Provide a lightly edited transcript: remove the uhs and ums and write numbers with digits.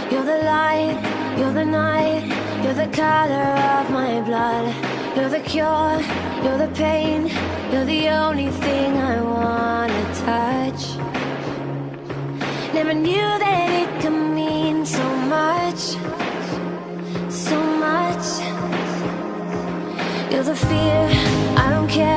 You're the light, you're the night, you're the color of my blood. You're the cure, you're the pain, you're the only thing I wanna touch. Never knew that it could mean so much, so much. You're the fear, I don't care